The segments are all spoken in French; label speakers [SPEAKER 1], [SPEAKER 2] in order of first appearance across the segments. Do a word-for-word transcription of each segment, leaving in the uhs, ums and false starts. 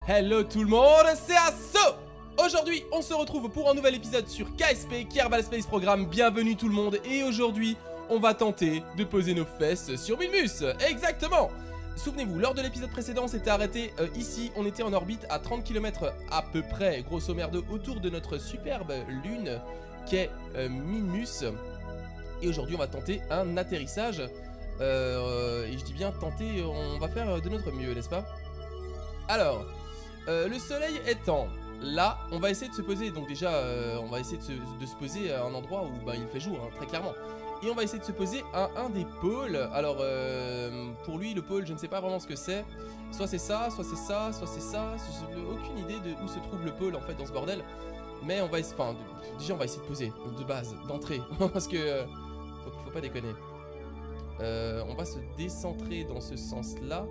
[SPEAKER 1] Hello tout le monde, c'est Asso. Aujourd'hui, on se retrouve pour un nouvel épisode sur K S P, Kerbal Space Program. Bienvenue tout le monde. Et aujourd'hui, on va tenter de poser nos fesses sur Minmus. Exactement. Souvenez-vous, lors de l'épisode précédent, on s'était arrêté euh, ici. On était en orbite à trente kilomètres à peu près, grosso merdo, autour de notre superbe lune qu'est euh, Minmus. Et aujourd'hui, on va tenter un atterrissage. Euh, et je dis bien tenter, on va faire de notre mieux, n'est-ce pas? Alors... Euh, le soleil étant là, on va essayer de se poser. Donc déjà, euh, on va essayer de se, de se poser à un endroit où bah, il fait jour, hein, très clairement. Et on va essayer de se poser à un des pôles. Alors, euh, pour lui, le pôle, je ne sais pas vraiment ce que c'est. Soit c'est ça, soit c'est ça, soit c'est ça. J'ai aucune idée de où se trouve le pôle, en fait, dans ce bordel. Mais on va essayer... Enfin, de, déjà, on va essayer de poser, de base, d'entrée. Parce que... Euh, faut, faut pas déconner. Euh, on va se décentrer dans ce sens-là.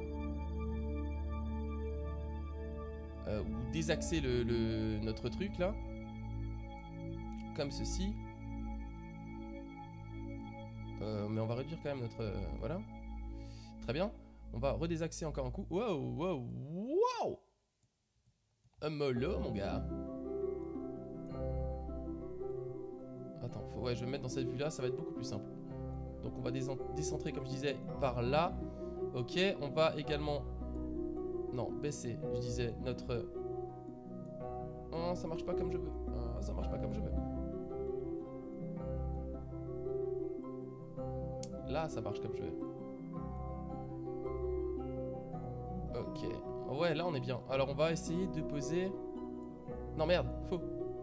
[SPEAKER 1] Euh, ou désaxer le, le, notre truc là comme ceci, euh, mais on va réduire quand même notre euh, voilà, très bien. On va redésaxer encore un coup. Wow, wow, wow, un mollo mon gars. Attends, faut, ouais, je vais me mettre dans cette vue là, ça va être beaucoup plus simple. Donc on va décentrer comme je disais par là. Ok, on va également non, baisser, je disais, notre... Oh, ça marche pas comme je veux. Oh, ça marche pas comme je veux. Là, ça marche comme je veux. Ok. Ouais, là, on est bien. Alors, on va essayer de poser... Non, merde, faux.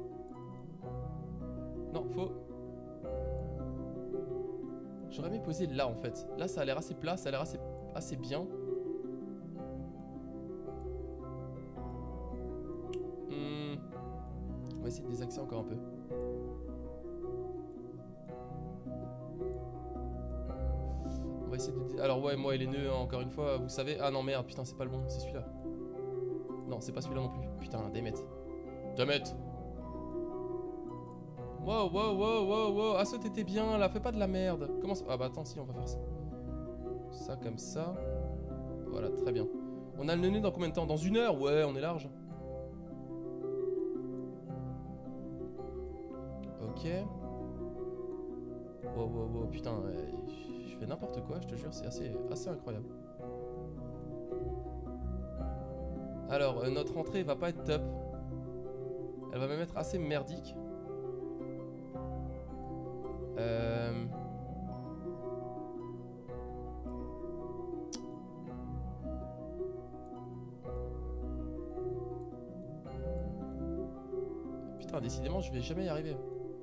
[SPEAKER 1] Non, faux. J'aurais aimé poser là, en fait. Là, ça a l'air assez plat, ça a l'air assez, assez bien. On va essayer de désaxer encore un peu. On va essayer de... Alors ouais, moi et les nœuds, hein, encore une fois, vous savez... Ah non, merde, putain, c'est pas le bon, c'est celui-là. Non, c'est pas celui-là non plus. Putain, dammit. Dammit. Wow, wow, wow, wow, wow. Ah, ça, t'étais bien, là, fais pas de la merde. Comment ça... Ah bah attends, si, on va faire ça. Ça, comme ça. Voilà, très bien. On a le nœud dans combien de temps? Dans une heure? Ouais, on est large. Ok. Wow, wow, wow, putain, euh, je fais n'importe quoi, je te jure, c'est assez, assez incroyable. Alors, euh, notre entrée va pas être top. Elle va même être assez merdique. Euh... Putain, décidément, je vais jamais y arriver.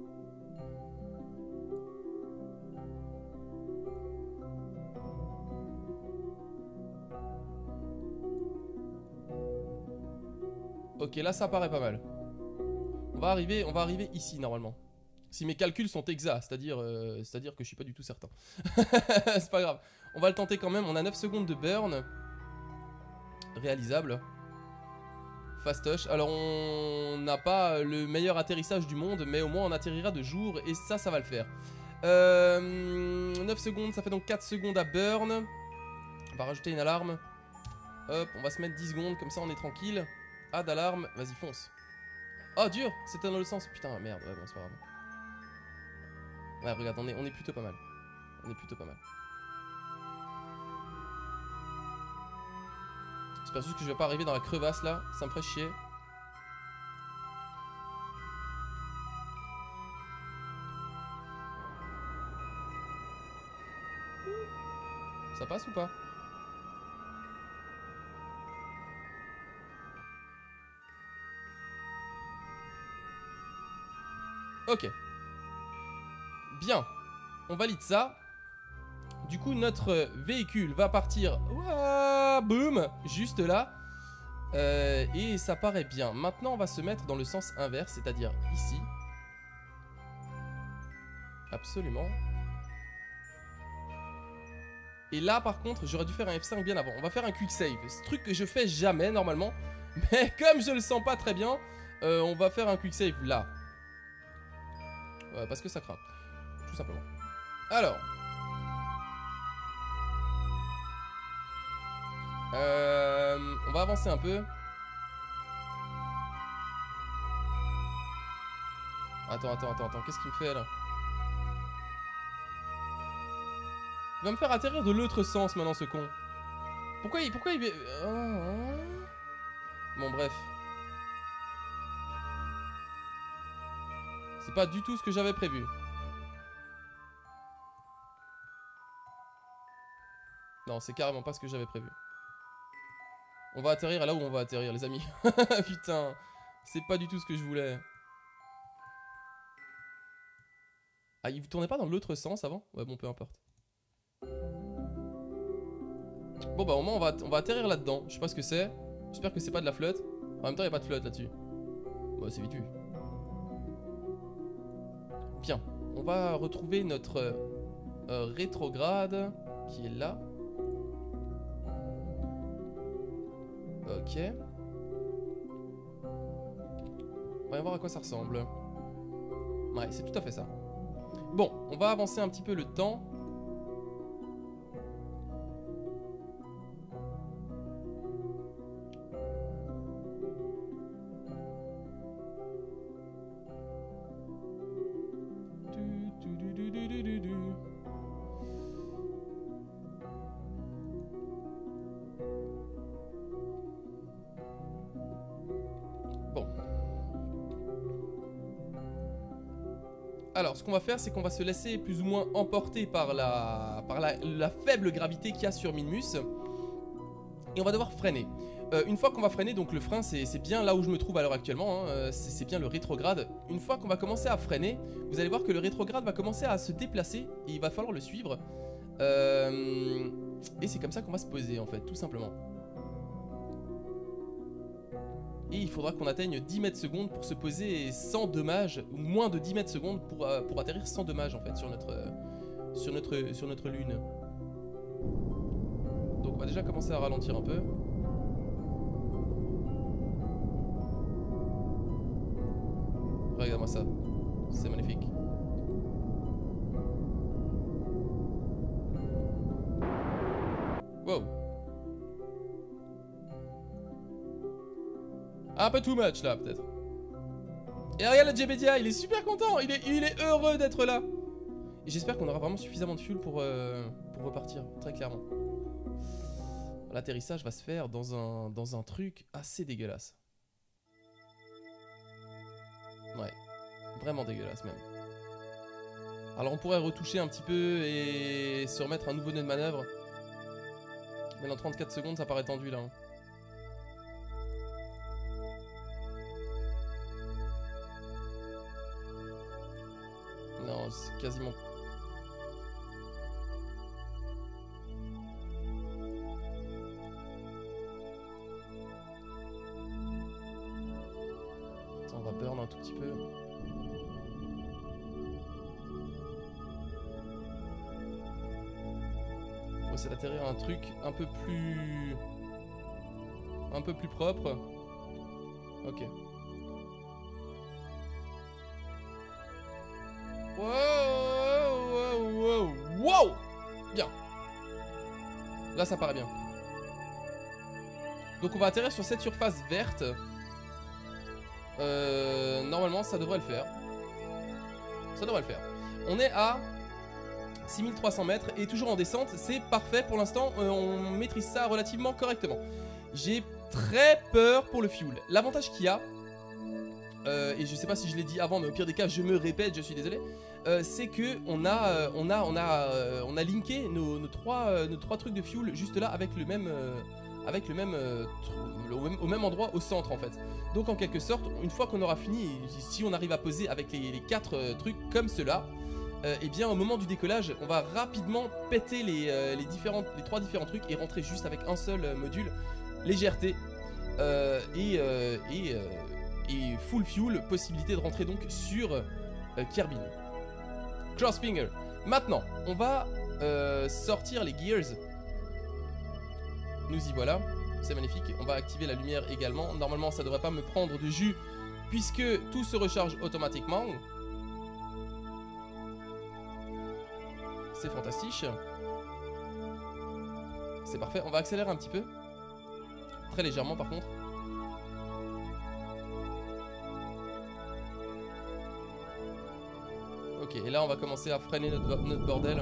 [SPEAKER 1] Ok, là ça paraît pas mal. On va arriver, on va arriver ici normalement. Si mes calculs sont exacts, c'est-à-dire euh, c'est-à-dire que je suis pas du tout certain. C'est pas grave. On va le tenter quand même. On a neuf secondes de burn. Réalisable. Fastoche. Alors on n'a pas le meilleur atterrissage du monde, mais au moins on atterrira de jour et ça, ça va le faire. Euh, neuf secondes, ça fait donc quatre secondes à burn. On va rajouter une alarme. Hop, on va se mettre dix secondes, comme ça on est tranquille. Ah, d'alarme, vas-y fonce. Oh dur, c'était dans le sens. Putain merde, ouais bon c'est pas grave. Ouais regarde, on est, on est plutôt pas mal. On est plutôt pas mal. J'espère juste que je vais pas arriver dans la crevasse là, ça me ferait chier. Ça passe ou pas? Ok. Bien. On valide ça. Du coup, notre véhicule va partir. Ouah, boum. Juste là. Euh, et ça paraît bien. Maintenant, on va se mettre dans le sens inverse, c'est-à-dire ici. Absolument. Et là, par contre, j'aurais dû faire un F cinq bien avant. On va faire un quick save. Ce truc que je fais jamais, normalement. Mais comme je le sens pas très bien, euh, on va faire un quick save là. Euh, parce que ça craint, tout simplement. Alors, euh, on va avancer un peu. Attends, attends, attends, attends, qu'est-ce qu'il me fait là? Il va me faire atterrir de l'autre sens maintenant, ce con. Pourquoi il... Pourquoi il... Oh. Bon, bref. C'est pas du tout ce que j'avais prévu. Non, c'est carrément pas ce que j'avais prévu. On va atterrir là où on va atterrir, les amis. Putain, c'est pas du tout ce que je voulais. Ah, il tournait pas dans l'autre sens avant? Ouais, bon, peu importe. Bon, bah, au moins, on va, on va atterrir là-dedans. Je sais pas ce que c'est. J'espère que c'est pas de la flotte. En même temps, il n'y a pas de flotte là-dessus. Bah, c'est vite vu. Bien. On va retrouver notre euh, rétrograde qui est là. Ok. Voyons voir à quoi ça ressemble. Ouais, c'est tout à fait ça. Bon, on va avancer un petit peu le temps. Alors, ce qu'on va faire, c'est qu'on va se laisser plus ou moins emporter par la, par la, la faible gravité qu'il y a sur Minmus. Et on va devoir freiner. Euh, une fois qu'on va freiner, donc le frein, c'est bien là où je me trouve à l'heure actuellement. Hein, c'est bien le rétrograde. Une fois qu'on va commencer à freiner, vous allez voir que le rétrograde va commencer à se déplacer. Et il va falloir le suivre. Euh, et c'est comme ça qu'on va se poser, en fait, tout simplement. Et il faudra qu'on atteigne dix mètres secondes pour se poser sans dommage, ou moins de dix mètres secondes pour, euh, pour atterrir sans dommage en fait sur notre, euh, sur, notre, sur notre lune. Donc on va déjà commencer à ralentir un peu. Regarde-moi ça, c'est magnifique. Wow. Un peu too much là peut-être. Et regarde le Jebedia, il est super content, il est, il est heureux d'être là. Et j'espère qu'on aura vraiment suffisamment de fuel pour, euh, pour repartir, très clairement. L'atterrissage va se faire dans un, dans un truc assez dégueulasse. Ouais, vraiment dégueulasse même. Alors on pourrait retoucher un petit peu et se remettre un nouveau nœud de manœuvre. Mais dans trente-quatre secondes ça paraît tendu là. Hein. Non, c'est quasiment... Attends, on va burn un tout petit peu. Pour essayer d'atterrir un truc un peu plus... Un peu plus propre. Ok. Wow, wow, wow, wow. Bien. Là, ça paraît bien. Donc, on va atterrir sur cette surface verte. Euh, normalement, ça devrait le faire. Ça devrait le faire. On est à six mille trois cents mètres et toujours en descente. C'est parfait. Pour l'instant, euh, on maîtrise ça relativement correctement. J'ai très peur pour le fuel. L'avantage qu'il y a... Euh, et je sais pas si je l'ai dit avant, mais au pire des cas, je me répète, je suis désolé. Euh, c'est que on a, euh, on a, on a, euh, on a linké nos, nos trois, euh, nos trois trucs de fuel juste là avec le même, euh, avec le même, euh, au même, au même endroit au centre en fait. Donc en quelque sorte, une fois qu'on aura fini, si on arrive à poser avec les, les quatre euh, trucs comme cela, euh, et bien au moment du décollage, on va rapidement péter les, euh, les différentes, les trois différents trucs et rentrer juste avec un seul euh, module, légèreté euh, et euh, et euh, et full fuel, possibilité de rentrer donc sur euh, Kerbin. Crossfinger. Maintenant, on va euh, sortir les gears. Nous y voilà. C'est magnifique. On va activer la lumière également. Normalement, ça devrait pas me prendre de jus puisque tout se recharge automatiquement. C'est fantastique. C'est parfait. On va accélérer un petit peu. Très légèrement par contre. Ok, et là on va commencer à freiner notre, notre bordel.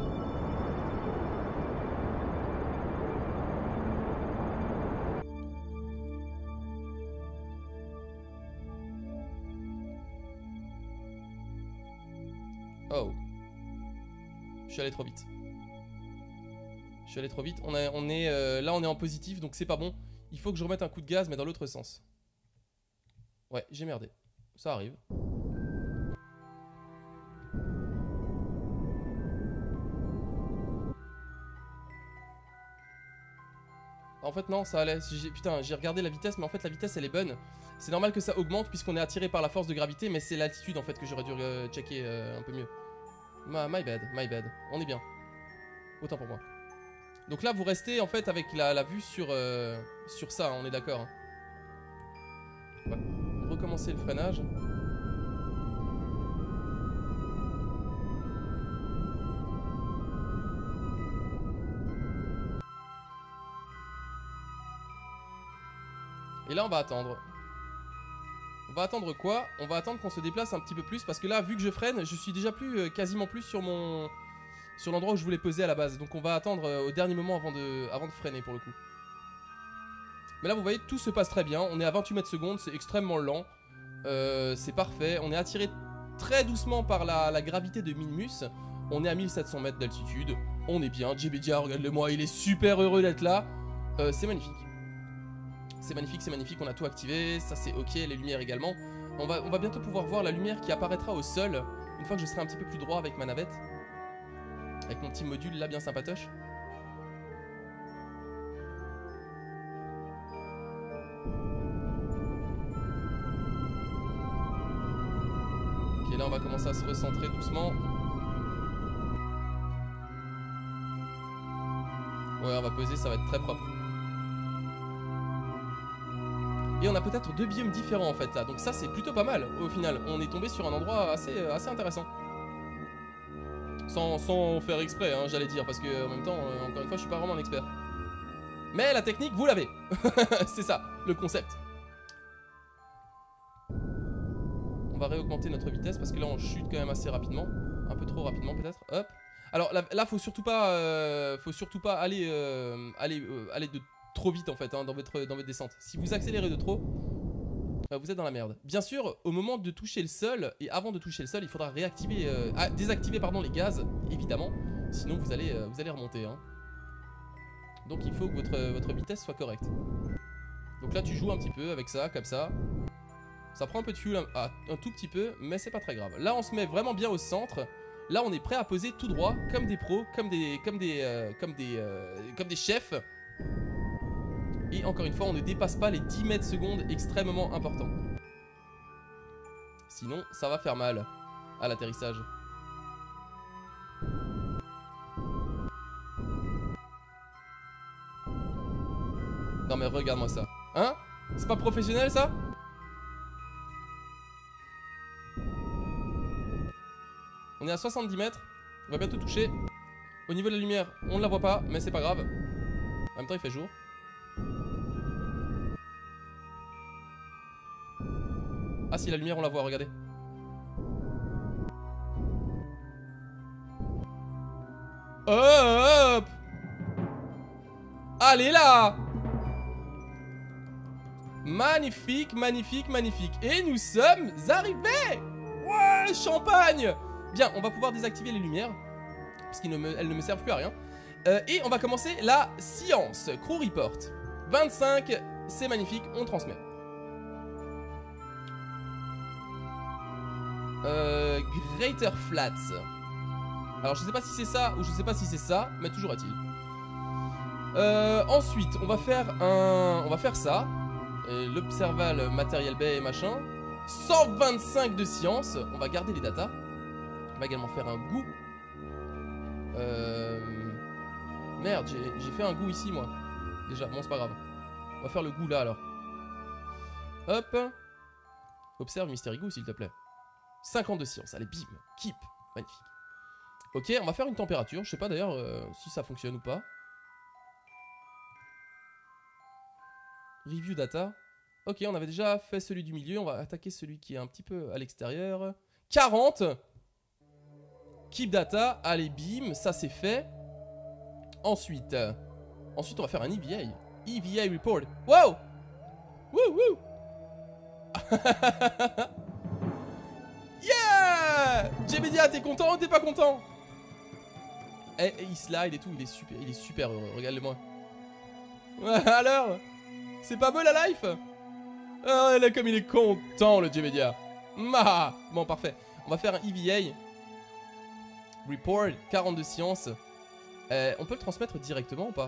[SPEAKER 1] Oh. Je suis allé trop vite. Je suis allé trop vite. On, a, on est, euh, là on est en positif donc c'est pas bon. Il faut que je remette un coup de gaz mais dans l'autre sens. Ouais, j'ai merdé. Ça arrive. En fait non, ça allait. Putain, j'ai regardé la vitesse mais en fait la vitesse elle est bonne. C'est normal que ça augmente puisqu'on est attiré par la force de gravité mais c'est l'altitude en fait que j'aurais dû euh, checker euh, un peu mieux. My, my bad, my bad. On est bien. Autant pour moi. Donc là vous restez en fait avec la, la vue sur, euh, sur ça, hein, on est d'accord. Hein. On va recommencer le freinage. Et là on va attendre. On va attendre quoi? On va attendre qu'on se déplace un petit peu plus parce que là vu que je freine, je suis déjà plus euh, quasiment plus sur mon sur l'endroit où je voulais poser à la base. Donc on va attendre euh, au dernier moment avant de, avant de freiner pour le coup. Mais là vous voyez tout se passe très bien. On est à vingt-huit mètres secondes, c'est extrêmement lent. Euh, c'est parfait. On est attiré très doucement par la, la gravité de Minmus. On est à mille sept cents mètres d'altitude. On est bien. Djebedia, regarde-le moi, il est super heureux d'être là. Euh, c'est magnifique. C'est magnifique, c'est magnifique, on a tout activé, ça c'est ok, les lumières également. On va, on va bientôt pouvoir voir la lumière qui apparaîtra au sol, une fois que je serai un petit peu plus droit avec ma navette. Avec mon petit module là bien sympatoche. Ok, là on va commencer à se recentrer doucement. Ouais, on va poser, ça va être très propre. Et on a peut-être deux biomes différents en fait là, donc ça c'est plutôt pas mal au final. On est tombé sur un endroit assez, assez intéressant. Sans, sans faire exprès, hein, j'allais dire, parce que en même temps, euh, encore une fois, je suis pas vraiment un expert. Mais la technique, vous l'avez. C'est ça, le concept. On va réaugmenter notre vitesse parce que là on chute quand même assez rapidement. Un peu trop rapidement peut-être. Hop. Alors là, là faut surtout pas, euh, faut surtout pas aller, euh, aller, euh, aller de trop vite en fait hein, dans, votre, dans votre descente. Si vous accélérez de trop, euh, vous êtes dans la merde. Bien sûr, au moment de toucher le sol et avant de toucher le sol, il faudra réactiver, euh, ah, désactiver pardon les gaz, évidemment. Sinon vous allez, euh, vous allez remonter. Hein. Donc il faut que votre, votre vitesse soit correcte. Donc là tu joues un petit peu avec ça, comme ça. Ça prend un peu de fuel, un, un tout petit peu, mais c'est pas très grave. Là on se met vraiment bien au centre. Là on est prêt à poser tout droit, comme des pros, comme des, comme des, euh, comme des, euh, comme des chefs. Et encore une fois, on ne dépasse pas les dix mètres secondes, extrêmement important. Sinon, ça va faire mal à l'atterrissage. Non mais regarde-moi ça. Hein? C'est pas professionnel ça? On est à soixante-dix mètres. On va bientôt toucher. Au niveau de la lumière, on ne la voit pas, mais c'est pas grave. En même temps, il fait jour. Ah si, la lumière on la voit, regardez. Hop! Allez là! Magnifique, magnifique, magnifique. Et nous sommes arrivés! Ouais, champagne! Bien, on va pouvoir désactiver les lumières. Parce qu'elles ne, me, ne me servent plus à rien. Euh, et on va commencer la science. Crew report. vingt-cinq, c'est magnifique, on transmet. Euh, Greater Flats. Alors je sais pas si c'est ça ou je sais pas si c'est ça, mais toujours est-il. Euh, ensuite, on va faire un, on va faire ça. L'Observal Material Bay et machin. cent vingt-cinq de science. On va garder les datas. On va également faire un goût. Euh... Merde, j'ai fait un goût ici moi. Déjà, bon c'est pas grave. On va faire le goût là alors. Hop. Observe Mystery Goût s'il te plaît. cinquante de science, allez bim, keep, magnifique. Ok, on va faire une température, je sais pas d'ailleurs euh, si ça fonctionne ou pas. Review data. Ok, on avait déjà fait celui du milieu, on va attaquer celui qui est un petit peu à l'extérieur. quarante. Keep data, allez bim, ça c'est fait. Ensuite, euh, ensuite on va faire un E V A. E V A report. Wow! Wouh wouh! Yeah! Jebedia, t'es content ou t'es pas content? Eh, eh, il slide et tout, il est super, il est super heureux, regarde-le-moi. Alors? C'est pas beau la life? Ah, là, comme il est content le Jebedia. Ah, bon, parfait. On va faire un E V A. Report, quarante-deux sciences. Euh, on peut le transmettre directement ou pas?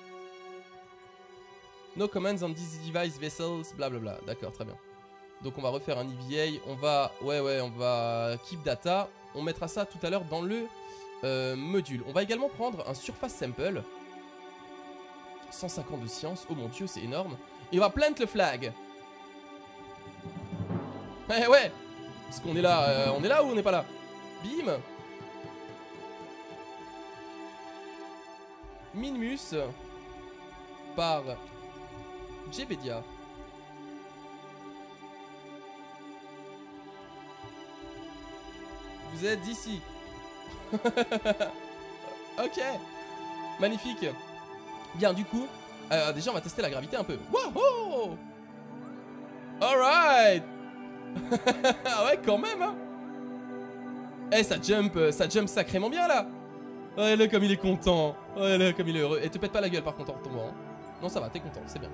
[SPEAKER 1] No commands on this device vessels, blablabla. D'accord, très bien. Donc on va refaire un E V A. On va, ouais, ouais, on va keep data. On mettra ça tout à l'heure dans le euh, module. On va également prendre un surface sample. cent cinquante-deux sciences. Oh mon dieu, c'est énorme. Et on va plant le flag. Eh ouais. Est-ce qu'on est là euh, on est là ou on n'est pas là? Bim. Minmus par Jebedia. Vous êtes d'ici. Ok. Magnifique. Bien, du coup, euh, déjà on va tester la gravité un peu. Wouhou. Alright. Ah ouais, quand même hein. Eh, ça jump, ça jump sacrément bien là. Ouais, là, comme il est content. Ouais, là, comme il est heureux. Et te pète pas la gueule par contre en tombant. Hein. Non, ça va, t'es content, c'est bien.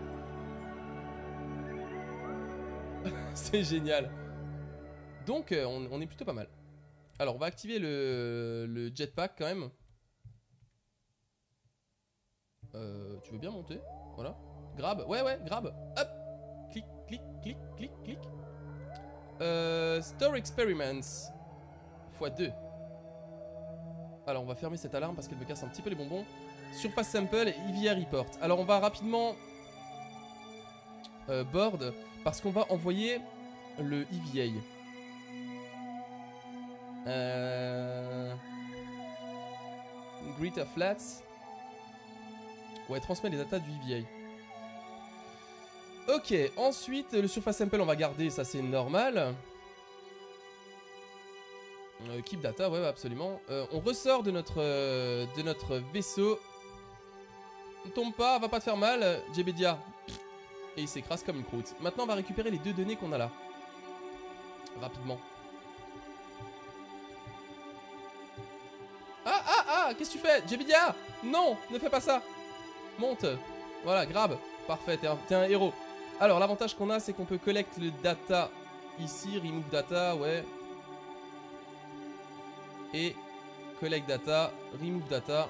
[SPEAKER 1] C'est génial. Donc, euh, on, on est plutôt pas mal. Alors, on va activer le, le jetpack quand même. Euh, tu veux bien monter? Voilà. Grab. Ouais, ouais, grab. Hop. Clic, clic, clic, clic, clic. Euh, Store Experiments. fois deux. Alors on va fermer cette alarme parce qu'elle me casse un petit peu les bonbons. Surface sample et E V A report. Alors on va rapidement euh, board parce qu'on va envoyer le E V A. Euh... Greater Flats. Ouais, transmet les datas du E V A. Ok, ensuite le surface sample on va garder, ça c'est normal. Euh, keep data, ouais, ouais absolument. Euh, on ressort de notre, euh, de notre vaisseau. Ne tombe pas, va pas te faire mal, Jebedia. Et il s'écrase comme une croûte. Maintenant, on va récupérer les deux données qu'on a là. Rapidement. Ah, ah, ah, qu'est-ce que tu fais, Jebedia? Non, ne fais pas ça. Monte. Voilà, grab. Parfait, t'es un, t'es un héros. Alors, l'avantage qu'on a, c'est qu'on peut collect le data ici. Remove data, ouais. Et collect data, remove data.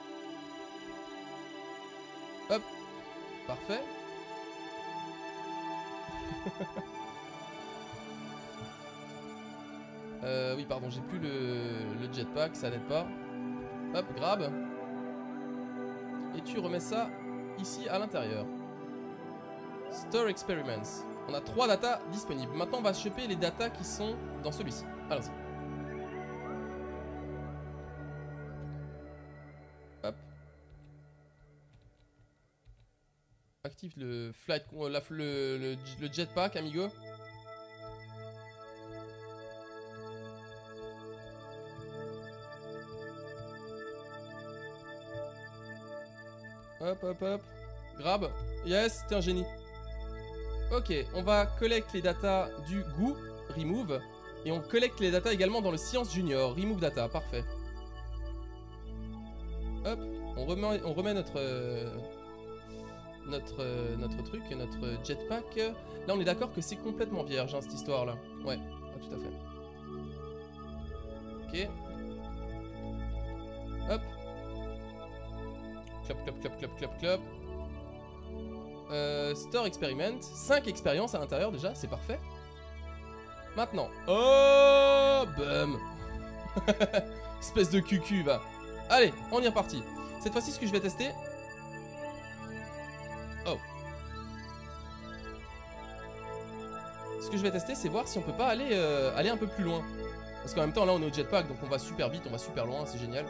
[SPEAKER 1] Hop. Parfait. euh, oui, pardon, j'ai plus le, le jetpack, ça n'aide pas. Hop, grab. Et tu remets ça ici à l'intérieur. Store Experiments. On a trois datas disponibles. Maintenant, on va choper les datas qui sont dans celui-ci. Allons-y. Hop. Active le flight, la, le, le, le jetpack, amigo. Hop, hop, hop. Grab. Yes, t'es un génie. Ok, on va collecte les datas du goût, remove. Et on collecte les datas également dans le science junior, remove data, parfait. Hop, on remet, on remet notre, euh, notre, euh, notre truc, notre jetpack. Là, on est d'accord que c'est complètement vierge, hein, cette histoire-là. Ouais, ah, tout à fait. Ok. Hop. Clop, clop, clop, clop, clop, clop. Euh, Store Experiment. cinq expériences à l'intérieur déjà, c'est parfait. Maintenant. Oh, bum. Espèce de cucu, va. Allez, on y est reparti. Cette fois-ci, ce que je vais tester... Oh. Ce que je vais tester, c'est voir si on peut pas aller, euh, aller un peu plus loin. Parce qu'en même temps, là, on est au jetpack, donc on va super vite, on va super loin, c'est génial.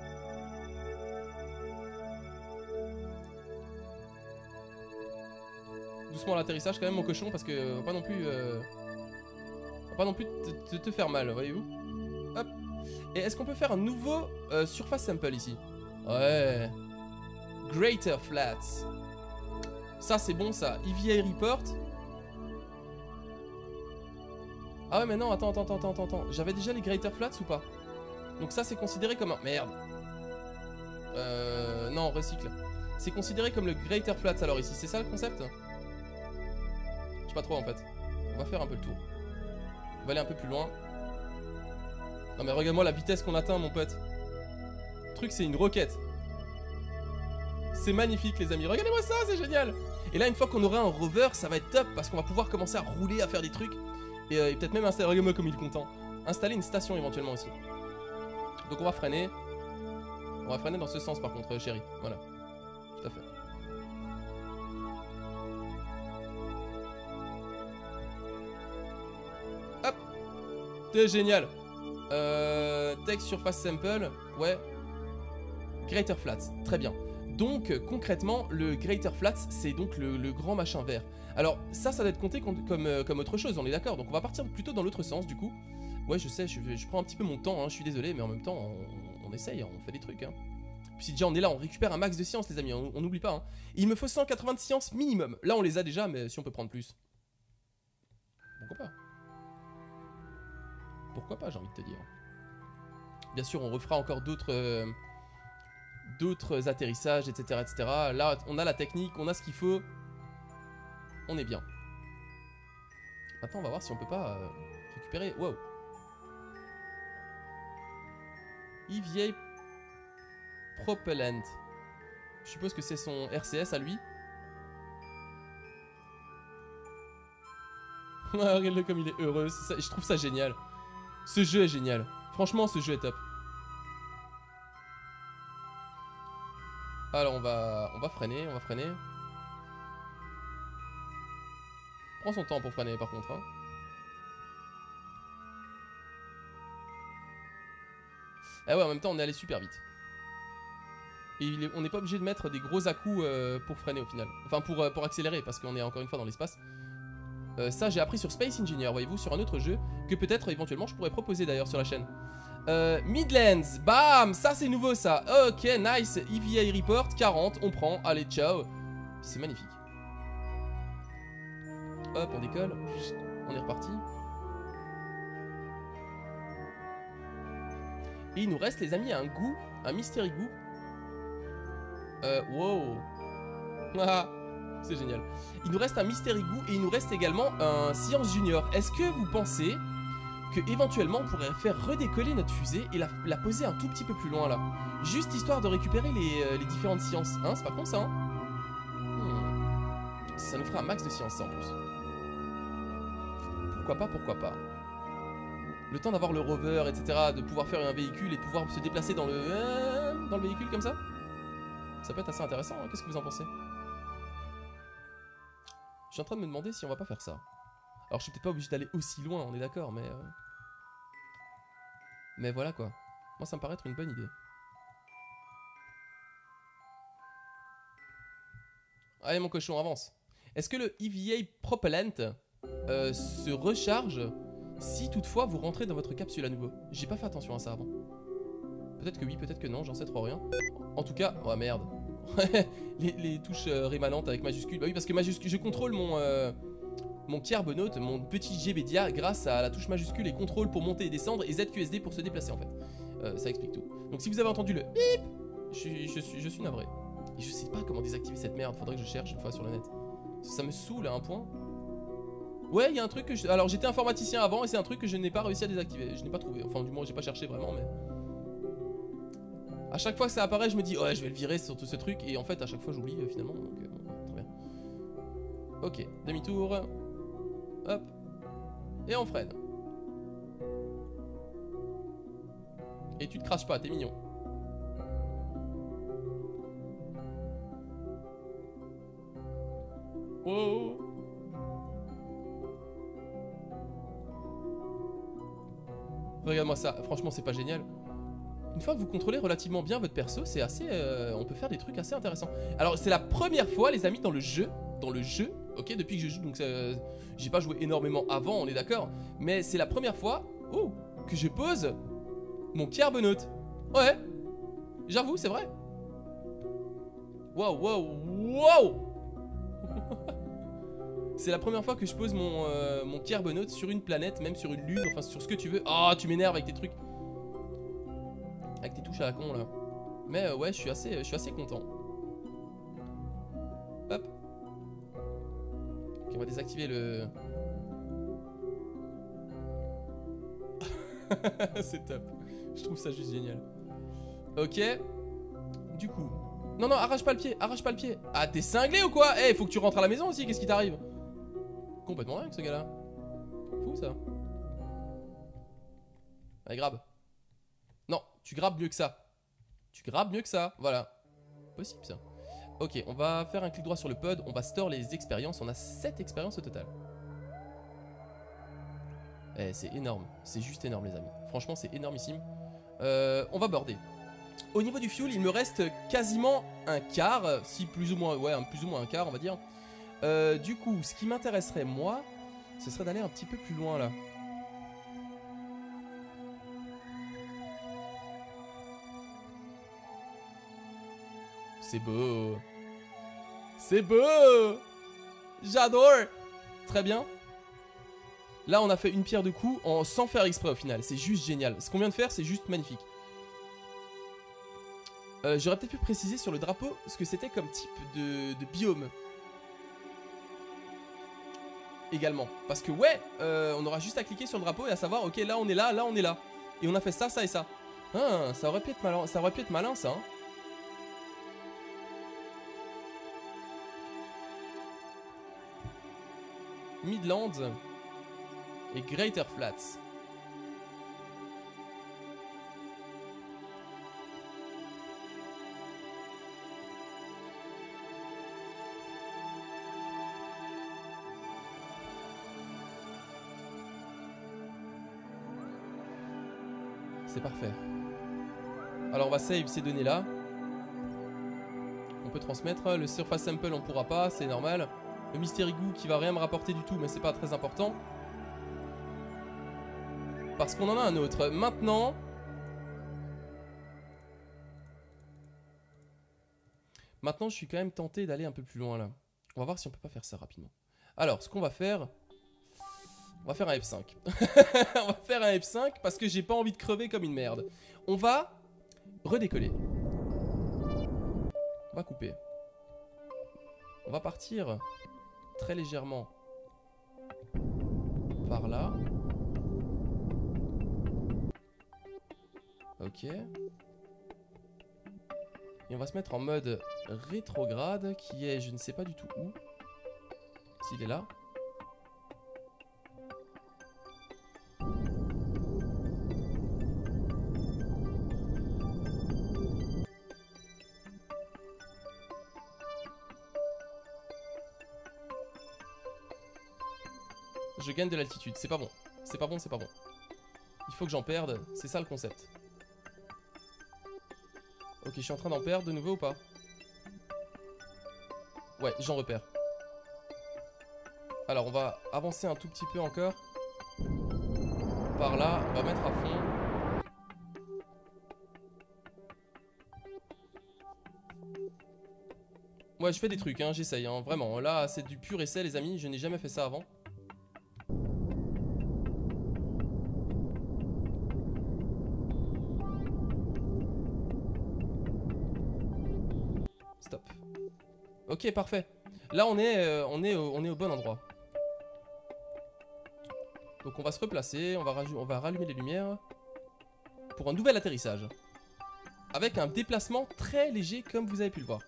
[SPEAKER 1] Doucement à l'atterrissage quand même, mon cochon, parce que va pas non plus... Euh... Va pas non plus te, te, te faire mal, voyez-vous. Hop. Et est-ce qu'on peut faire un nouveau euh, surface sample ici? Ouais. Greater Flats. Ça c'est bon ça. E V A Report. Ah ouais mais non, attends, attends, attends, attends, attends. J'avais déjà les Greater Flats ou pas? Donc ça c'est considéré comme un... Merde. Euh... Non, recycle. C'est considéré comme le Greater Flats alors ici. C'est ça le concept? Je sais pas trop en fait. On va faire un peu le tour. On va aller un peu plus loin. Non mais regarde-moi la vitesse qu'on atteint mon pote. Le truc c'est une roquette. C'est magnifique les amis. Regardez-moi ça, c'est génial. Et là une fois qu'on aura un rover, ça va être top parce qu'on va pouvoir commencer à rouler, à faire des trucs. Et, euh, et peut-être même installer, regarde-moi comme il est content. Installer une station éventuellement aussi. Donc on va freiner. On va freiner dans ce sens par contre euh, chérie. Voilà. Tout à fait. Hop. C'est génial. Euh, text surface sample. Ouais. Greater Flats. Très bien. Donc concrètement le Greater Flats c'est donc le, le grand machin vert. Alors ça ça doit être compté comme, comme, euh, comme autre chose, on est d'accord. Donc on va partir plutôt dans l'autre sens du coup. Ouais je sais, je, je prends un petit peu mon temps, hein, je suis désolé, mais en même temps on, on essaye, on fait des trucs hein. Puis si déjà on est là, on récupère un max de science les amis, on n'oublie pas hein. Il me faut cent quatre-vingts de science minimum. Là on les a déjà, mais si on peut prendre plus, pourquoi pas? Pourquoi pas, j'ai envie de te dire. Bien sûr on refera encore d'autres euh, d'autres atterrissages, etc, etc. Là on a la technique, on a ce qu'il faut. On est bien. Maintenant on va voir si on peut pas euh, récupérer. Wow. E V A Propellant. Je suppose que c'est son R C S à lui. Regarde-le comme il est heureux. Ça, je trouve ça génial. Ce jeu est génial. Franchement ce jeu est top. Alors on va, on va freiner, on va freiner. Prends son temps pour freiner par contre hein. Ah ouais en même temps on est allé super vite. Et il est, on n'est pas obligé de mettre des gros à-coups euh, pour freiner au final. Enfin pour, euh, pour accélérer parce qu'on est encore une fois dans l'espace. euh, Ça j'ai appris sur Space Engineer, voyez-vous, sur un autre jeu que peut-être éventuellement je pourrais proposer d'ailleurs sur la chaîne. euh, Midlands, bam, ça c'est nouveau ça. Ok nice, E V A Report quarante, on prend, allez ciao. C'est magnifique. Hop, on décolle. On est reparti. Et il nous reste, les amis, un goût, un mystery goût. Euh, wow. Ah, c'est génial. Il nous reste un mystery goût et il nous reste également un science junior. Est-ce que vous pensez que éventuellement on pourrait faire redécoller notre fusée et la, la poser un tout petit peu plus loin là? Juste histoire de récupérer les, euh, les différentes sciences. Hein, c'est pas con ça, hein? hmm. Ça nous fera un max de sciences, ça en plus. Pourquoi pas, pourquoi pas. Le temps d'avoir le rover, et cetera, de pouvoir faire un véhicule et de pouvoir se déplacer dans le, euh, dans le véhicule comme ça, ça peut être assez intéressant, hein. Qu'est-ce que vous en pensez? Je suis en train de me demander si on va pas faire ça. Alors je suis peut-être pas obligé d'aller aussi loin, on est d'accord, mais... Euh... Mais voilà quoi. Moi ça me paraît être une bonne idée. Allez mon cochon, avance. Est-ce que le E V A Propellant euh, se recharge si toutefois vous rentrez dans votre capsule à nouveau? J'ai pas fait attention à ça avant. Peut-être que oui, peut-être que non, j'en sais trop rien. En tout cas, oh merde. les, les touches euh, rémanentes avec majuscule. Bah oui, parce que majuscule, je contrôle mon euh, mon Carbonaute, mon petit G B D A grâce à la touche majuscule et contrôle pour monter et descendre et Z Q S D pour se déplacer en fait. Euh, ça explique tout. Donc si vous avez entendu le bip, je, je, suis, je suis navré. Et je sais pas comment désactiver cette merde, faudrait que je cherche une fois sur le net. Ça me saoule à un point. Ouais, il y a un truc que je... Alors j'étais informaticien avant et c'est un truc que je n'ai pas réussi à désactiver. Je n'ai pas trouvé. Enfin du moins j'ai pas cherché vraiment mais... À chaque fois que ça apparaît je me dis ouais je vais le virer sur tout ce truc. Et en fait à chaque fois j'oublie euh, finalement. Donc euh, bon, très bien. Ok, demi-tour. Hop. Et on freine. Et tu te craches pas, t'es mignon. Wow. Regarde-moi ça, franchement c'est pas génial. Une fois que vous contrôlez relativement bien votre perso, c'est assez... Euh, on peut faire des trucs assez intéressants. Alors c'est la première fois les amis dans le jeu, dans le jeu, ok, depuis que je joue, donc euh, j'ai pas joué énormément avant, on est d'accord. Mais c'est la première fois, oh, que je pose Mon Kerbenaute. Ouais. J'avoue, c'est vrai. Waouh, waouh, waouh. C'est la première fois que je pose mon, euh, mon Kerbenaute sur une planète, même sur une lune, enfin sur ce que tu veux. Ah, oh, tu m'énerves avec tes trucs. Avec tes touches à la con là. Mais euh, ouais, je suis assez, je suis assez content. Hop. Ok, on va désactiver le... C'est top. Je trouve ça juste génial. Ok. Du coup... Non, non, arrache pas le pied, arrache pas le pied. Ah, t'es cinglé ou quoi? Eh, hey, faut que tu rentres à la maison aussi, qu'est-ce qui t'arrive? Complètement dingue ce gars-là. Fou ça. Allez, grabe. Non, tu grabes mieux que ça. Tu grabes mieux que ça, voilà. Possible ça. Ok, on va faire un clic droit sur le pod, on va store les expériences. On a sept expériences au total. Eh, c'est énorme, c'est juste énorme les amis. Franchement, c'est énormissime. Euh, on va border. Au niveau du fuel, il me reste quasiment un quart, si plus ou moins, ouais, un, plus ou moins un quart, on va dire. Euh, du coup, ce qui m'intéresserait, moi, ce serait d'aller un petit peu plus loin, là. C'est beau. C'est beau. J'adore. Très bien. Là, on a fait une pierre de coups en, sans faire exprès, au final. C'est juste génial. Ce qu'on vient de faire, c'est juste magnifique. Euh, J'aurais peut-être pu préciser sur le drapeau ce que c'était comme type de, de biome. Également. Parce que ouais, euh, on aura juste à cliquer sur le drapeau et à savoir, ok, là on est là, là on est là. Et on a fait ça, ça et ça. Ah, ça aurait pu être malin, ça aurait pu être malin ça. Hein. Midlands et Greater Flats. C'est parfait. Alors on va save ces données là. On peut transmettre. Le surface sample on pourra pas, c'est normal. Le mystery goo qui va rien me rapporter du tout, mais c'est pas très important. Parce qu'on en a un autre. Maintenant... Maintenant je suis quand même tenté d'aller un peu plus loin là. On va voir si on peut pas faire ça rapidement. Alors ce qu'on va faire... On va faire un F cinq. On va faire un F cinq parce que j'ai pas envie de crever comme une merde. On va redécoller. On va couper. On va partir très légèrement par là. Ok. Et on va se mettre en mode rétrograde qui est je ne sais pas du tout où. S'il est là. Je gagne de l'altitude, c'est pas bon. C'est pas bon, c'est pas bon. Il faut que j'en perde, c'est ça le concept. Ok, je suis en train d'en perdre de nouveau ou pas? Ouais, j'en repère. Alors, on va avancer un tout petit peu encore. Par là, on va mettre à fond. Ouais, je fais des trucs, hein, j'essaye, hein, vraiment. Là, c'est du pur essai, les amis, je n'ai jamais fait ça avant. Stop. Ok, parfait. Là, on est, euh, on est, au, on est au bon endroit. Donc, on va se replacer. On va, on va rallumer les lumières. Pour un nouvel atterrissage. Avec un déplacement très léger, comme vous avez pu le voir.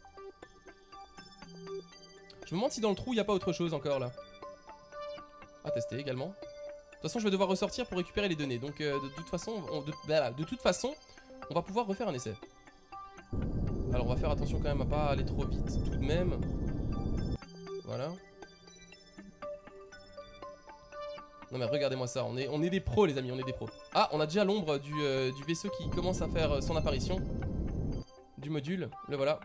[SPEAKER 1] Je me demande si dans le trou, il n'y a pas autre chose encore, là. À tester également. De toute façon, je vais devoir ressortir pour récupérer les données. Donc, euh, de toute façon, on, de, voilà, de toute façon, on va pouvoir refaire un essai. Alors on va faire attention quand même à pas aller trop vite tout de même. Voilà. Non mais regardez-moi ça, on est, on est des pros les amis, on est des pros. Ah, on a déjà l'ombre du, euh, du vaisseau qui commence à faire son apparition. Du module, le voilà.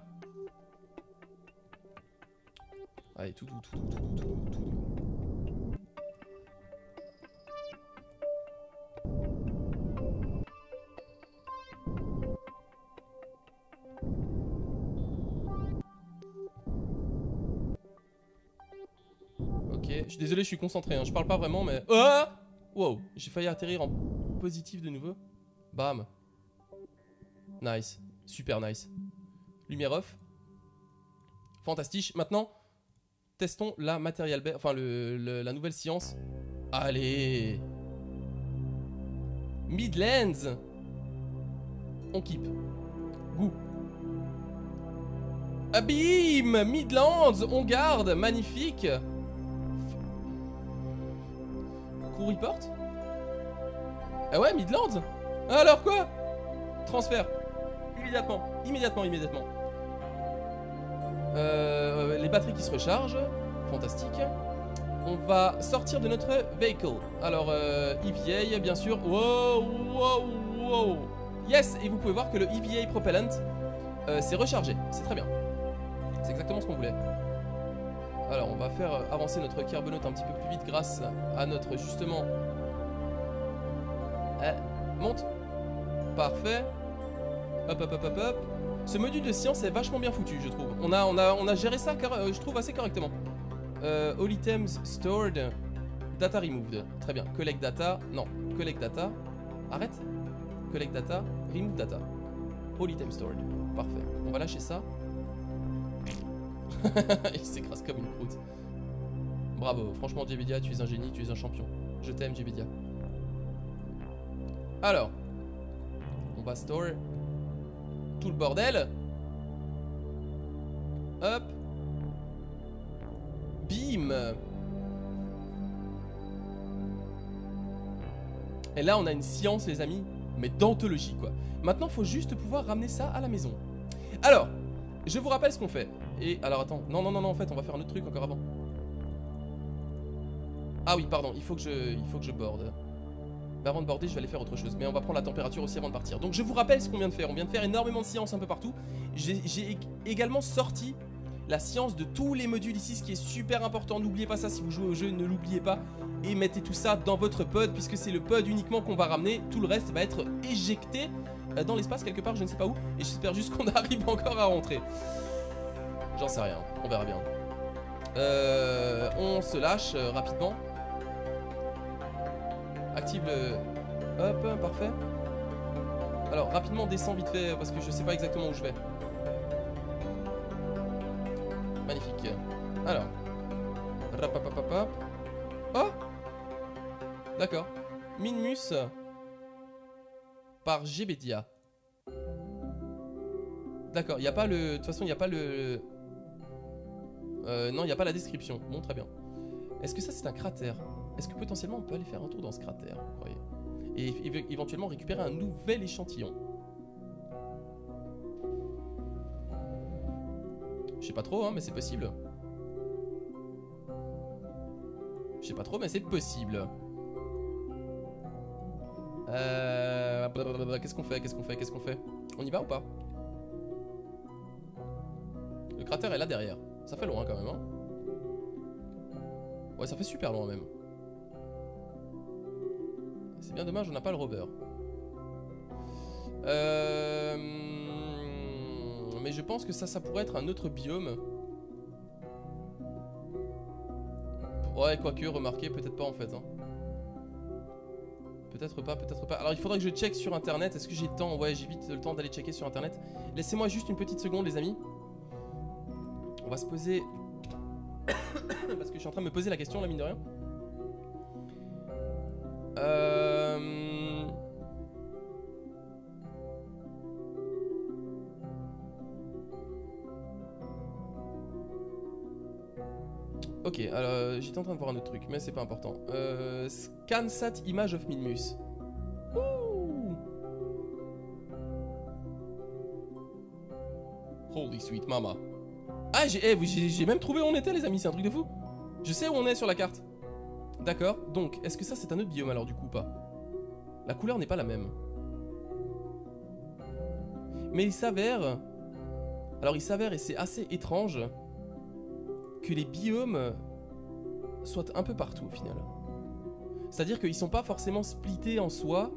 [SPEAKER 1] Allez, tout doux, tout doux, tout doux, tout doux, tout doux. je suis désolé, je suis concentré, hein. Je parle pas vraiment, mais... Oh, wow, j'ai failli atterrir en positif de nouveau. Bam. Nice, super nice. Lumière off. Fantastique. Maintenant, testons la matériel... Enfin, le, le, la nouvelle science. Allez. Midlands. On keep. Goût. Abîme. Midlands. On garde. Magnifique. Crew report. Ah ouais, Midlands. Alors quoi? Transfert. Immédiatement. Immédiatement, immédiatement. Euh, les batteries qui se rechargent. Fantastique. On va sortir de notre vehicle. Alors, euh, E V A, bien sûr. Wow, wow, wow. Yes, et vous pouvez voir que le E V A Propellant euh, s'est rechargé. C'est très bien. C'est exactement ce qu'on voulait. Alors, on va faire avancer notre Kerbonaut un petit peu plus vite grâce à notre, justement... Eh, monte. Parfait. Hop, hop, hop, hop, hop. Ce module de science est vachement bien foutu, je trouve. On a, on a, on a géré ça, euh, je trouve, assez correctement. Euh, all items stored, data removed. Très bien. Collect data. Non. Collect data. Arrête. Collect data. Remove data. All items stored. Parfait. On va lâcher ça. Il s'écrase comme une croûte. Bravo. Franchement, Jebedia, tu es un génie, tu es un champion. Je t'aime, Jebedia. Alors. On va store tout le bordel. Hop. Bim. Et là on a une science les amis, mais d'anthologie quoi. Maintenant faut juste pouvoir ramener ça à la maison. Alors, je vous rappelle ce qu'on fait. Et alors attends, non non non non en fait on va faire un autre truc encore avant. Ah oui pardon, il faut que je, il faut que je borde. Mais avant de border je vais aller faire autre chose. Mais on va prendre la température aussi avant de partir. Donc je vous rappelle ce qu'on vient de faire. On vient de faire énormément de science un peu partout. J'ai également sorti la science de tous les modules ici, ce qui est super important. N'oubliez pas ça si vous jouez au jeu, ne l'oubliez pas. Et mettez tout ça dans votre pod, puisque c'est le pod uniquement qu'on va ramener. Tout le reste va être éjecté dans l'espace quelque part, je ne sais pas où. Et j'espère juste qu'on arrive encore à rentrer. J'en sais rien, on verra bien. Euh, on se lâche euh, rapidement. Active le... Hop, parfait. Alors rapidement on descend vite fait parce que je sais pas exactement où je vais. Magnifique. Alors. Rapapapapap. Oh. D'accord. Minmus. Par Jebedia. D'accord, il n'y a pas le... De toute façon, il n'y a pas le... Euh, non, il n'y a pas la description. Bon, très bien. Est-ce que ça, c'est un cratère? Est-ce que potentiellement, on peut aller faire un tour dans ce cratère, vous croyez? Et éventuellement récupérer un nouvel échantillon. Je sais pas trop, hein, mais c'est possible. Je sais pas trop, mais c'est possible. Euh... Qu'est-ce qu'on fait? Qu'est-ce qu'on fait? Qu'est-ce qu'on fait? On y va ou pas? Le cratère est là derrière. Ça fait loin quand même, hein. Ouais, ça fait super loin même. C'est bien dommage, on n'a pas le rover. Euh... Mais je pense que ça, ça pourrait être un autre biome. Ouais, quoique, remarquez, peut-être pas en fait. Hein. Peut-être pas, peut-être pas. Alors il faudrait que je check sur internet. Est-ce que j'ai le temps? Ouais, j'ai vite le temps d'aller checker sur internet. Laissez-moi juste une petite seconde, les amis. On va se poser... Parce que je suis en train de me poser la question, là, mine de rien. Euh... Ok, alors j'étais en train de voir un autre truc, mais c'est pas important. Euh, ScanSat image of Minmus. Ouh. Holy sweet mama. Ah, j'ai eh, même trouvé où on était, les amis, c'est un truc de fou. Je sais où on est sur la carte. D'accord, donc est-ce que ça c'est un autre biome alors du coup ou pas? La couleur n'est pas la même. Mais il s'avère... Alors il s'avère, et c'est assez étrange, que les biomes soient un peu partout au final. C'est-à-dire qu'ils sont pas forcément splittés en soi.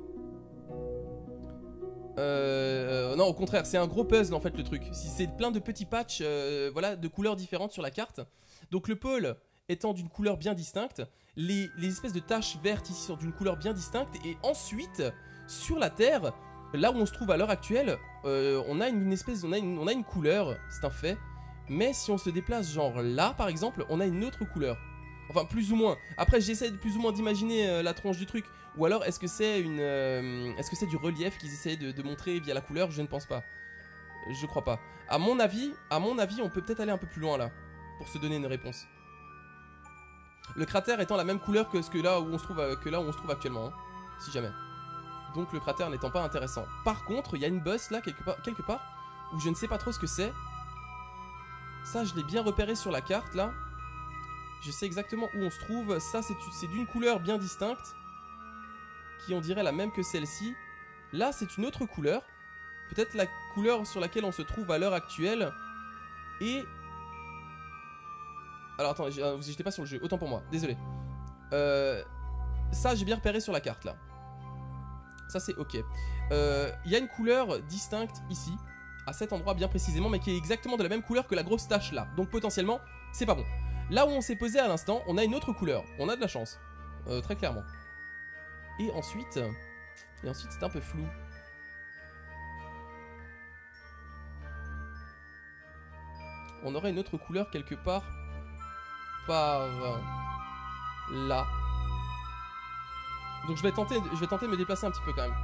[SPEAKER 1] Euh, non, au contraire, c'est un gros puzzle en fait le truc. Si c'est plein de petits patchs, euh, voilà, de couleurs différentes sur la carte. Donc le pôle étant d'une couleur bien distincte, les, les espèces de taches vertes ici sont d'une couleur bien distincte, et ensuite, sur la Terre, là où on se trouve à l'heure actuelle, euh, on a une, une espèce, on a une, on a une couleur, c'est un fait, mais si on se déplace genre là par exemple, on a une autre couleur. Enfin plus ou moins. Après j'essaie plus ou moins d'imaginer euh, la tronche du truc, ou alors est-ce que c'est une, euh, est-ce que c'est du relief qu'ils essayent de, de montrer via la couleur? Je ne pense pas. Je crois pas. À mon avis, à mon avis, on peut peut-être aller un peu plus loin là, pour se donner une réponse. Le cratère étant la même couleur que ce que là où on se trouve, que là où on se trouve actuellement, hein, si jamais. Donc le cratère n'étant pas intéressant. Par contre, il y a une bosse là quelque part, quelque part où je ne sais pas trop ce que c'est. Ça, je l'ai bien repéré sur la carte là. Je sais exactement où on se trouve. Ça, c'est d'une couleur bien distincte, qui on dirait la même que celle-ci. Là, c'est une autre couleur. Peut-être la couleur sur laquelle on se trouve à l'heure actuelle. Et... Alors attends, vous jetez pas sur le jeu, autant pour moi, désolé. Euh, ça, j'ai bien repéré sur la carte là. Ça, c'est ok. Il euh, y a une couleur distincte ici, à cet endroit bien précisément, mais qui est exactement de la même couleur que la grosse tache là. Donc potentiellement, c'est pas bon. Là où on s'est posé à l'instant, on a une autre couleur. On a de la chance, euh, très clairement. Et ensuite, et ensuite c'est un peu flou. On aurait une autre couleur quelque part par là. Donc je vais tenter, je vais tenter de me déplacer un petit peu quand même.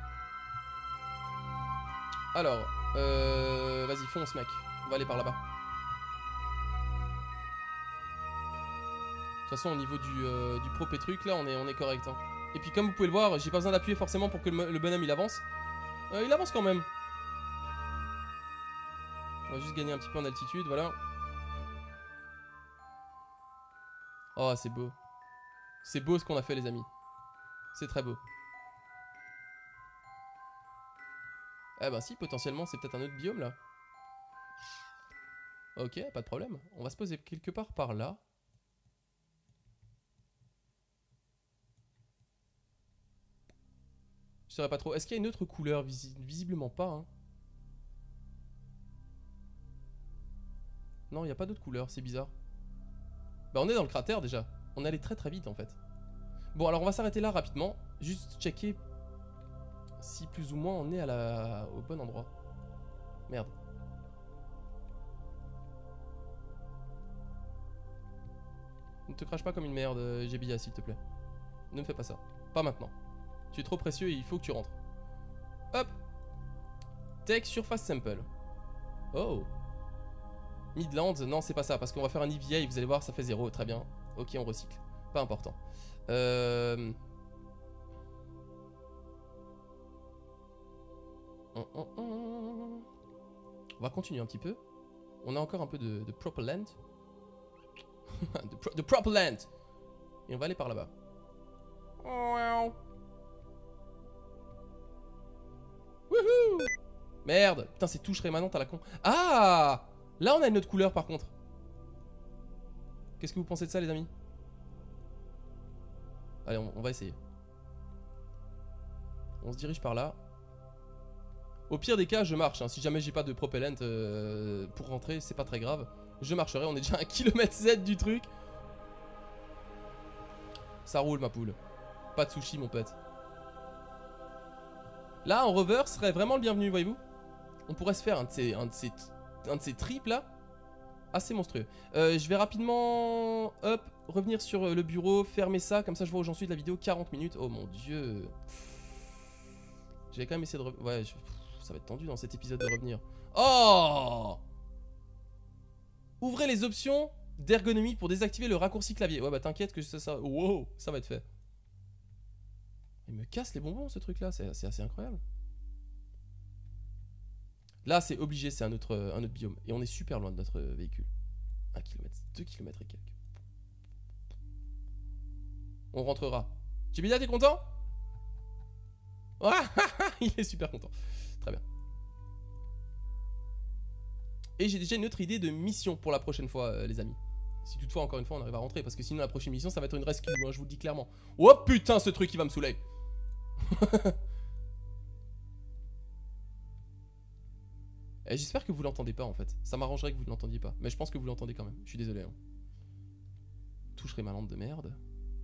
[SPEAKER 1] Alors, euh, vas-y fonce mec, on va aller par là-bas. De toute façon au niveau du, euh, du propre truc là on est, on est correct hein. Et puis comme vous pouvez le voir, j'ai pas besoin d'appuyer forcément pour que le, le bonhomme il avance. euh, Il avance quand même. On va juste gagner un petit peu en altitude, voilà. Oh c'est beau. C'est beau ce qu'on a fait les amis. C'est très beau. Eh ben si, potentiellement c'est peut-être un autre biome là. Ok, pas de problème. On va se poser quelque part par là. Je saurais pas trop. Est-ce qu'il y a une autre couleur? Visi Visiblement pas. Hein. Non, il n'y a pas d'autre couleur, c'est bizarre. Bah on est dans le cratère déjà. On est allé très très vite en fait. Bon alors on va s'arrêter là rapidement. Juste checker si plus ou moins on est à la... au bon endroit. Merde. Ne te crache pas comme une merde, Jebia, s'il te plaît. Ne me fais pas ça. Pas maintenant. Tu es trop précieux et il faut que tu rentres. Hop. Take surface sample. Oh. Midlands, non c'est pas ça, parce qu'on va faire un E V A et vous allez voir ça fait zéro, très bien. Ok on recycle, pas important. Euh... On va continuer un petit peu. On a encore un peu de, de propellant. de, pro de propellant. Et on va aller par là-bas. Wouhou! Merde, putain c'est touche rémanente à la con. Ah! Là on a une autre couleur par contre. Qu'est-ce que vous pensez de ça les amis? Allez on, on va essayer. On se dirige par là. Au pire des cas je marche hein. Si jamais j'ai pas de propellant euh, pour rentrer c'est pas très grave. Je marcherai, on est déjà à un kilomètre sept du truc. Ça roule ma poule. Pas de sushi mon pote. Là en rover serait vraiment le bienvenu voyez-vous. On pourrait se faire un de ces, un de ces, un de ces trips là. Assez monstrueux. euh, Je vais rapidement hop, revenir sur le bureau, fermer ça. Comme ça je vois où j'en suis de la vidéo. Quarante minutes, oh mon dieu. Je vais quand même essayer de... Ouais je... ça va être tendu dans cet épisode de revenir. Oh! Ouvrez les options d'ergonomie pour désactiver le raccourci clavier. Ouais bah t'inquiète que c'est ça. Wow, ça va être fait. Il me casse les bonbons ce truc là, c'est assez incroyable. Là c'est obligé, c'est un autre, un autre biome. Et on est super loin de notre véhicule. un kilomètre, deux kilomètres et quelques. On rentrera. Jebia, t'es content? Ah, il est super content. Très bien. Et j'ai déjà une autre idée de mission pour la prochaine fois euh, les amis. Si toutefois encore une fois on arrive à rentrer. Parce que sinon la prochaine mission ça va être une rescue, hein, je vous le dis clairement. Oh putain ce truc il va me saouler. Et j'espère que vous l'entendez pas en fait. Ça m'arrangerait que vous ne l'entendiez pas. Mais je pense que vous l'entendez quand même. Je suis désolé hein. toucherai ma lampe de merde.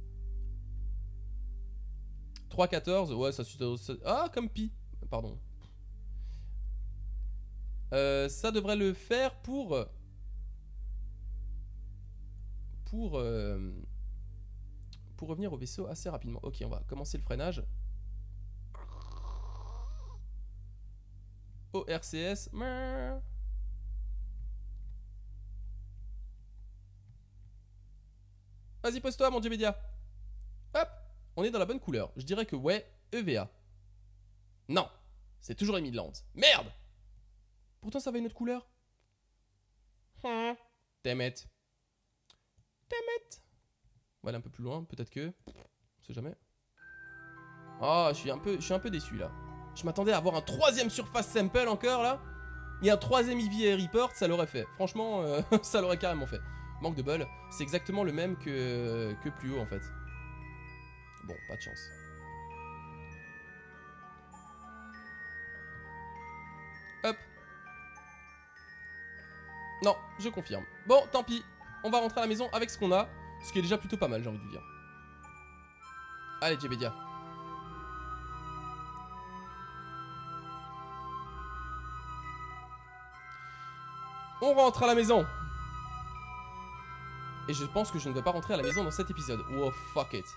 [SPEAKER 1] trois quatorze, ouais, ça suit. Ah, comme pi. Pardon. Euh, ça devrait le faire pour... Pour... Euh, pour revenir au vaisseau assez rapidement. Ok, on va commencer le freinage. O R C S. Vas-y, pose-toi, mon Djebedia. Hop, on est dans la bonne couleur. Je dirais que ouais, E V A. Non, c'est toujours les Midlands. Merde! Pourtant, ça va une autre couleur. Hmm. Damn it. Damn it. On va aller un peu plus loin, peut-être que... On sait jamais. Oh, je suis un peu, je suis un peu déçu, là. Je m'attendais à avoir un troisième surface sample encore, là. Et un troisième E V A report, ça l'aurait fait. Franchement, euh, ça l'aurait carrément fait. Manque de bol. C'est exactement le même que, que plus haut, en fait. Bon, pas de chance. Hop. Non, je confirme. Bon, tant pis. On va rentrer à la maison avec ce qu'on a. Ce qui est déjà plutôt pas mal, j'ai envie de dire. Allez, Djebedia. On rentre à la maison. Et je pense que je ne vais pas rentrer à la maison dans cet épisode. Oh, fuck it.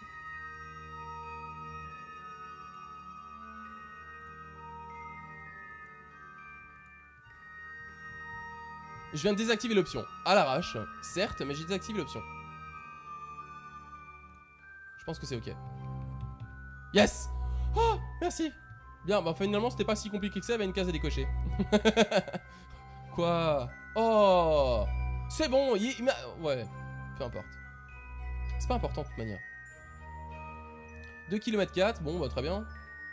[SPEAKER 1] Je viens de désactiver l'option. À l'arrache, certes, mais j'ai désactivé l'option. Je pense que c'est ok. Yes! Oh, merci! Bien, bah finalement c'était pas si compliqué que ça, il y avait une case à décocher. Quoi? Oh! C'est bon, il... il ouais, peu importe. C'est pas important de toute manière. deux kilomètres quatre, bon bah très bien.